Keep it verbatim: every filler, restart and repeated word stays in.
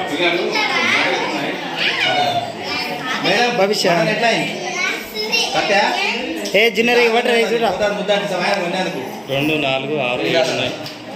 భవిష్య ఏ జిన్నర్ ఇవ్వటం చూడ రెండు నాలుగు ఆరు ఉన్నాయి.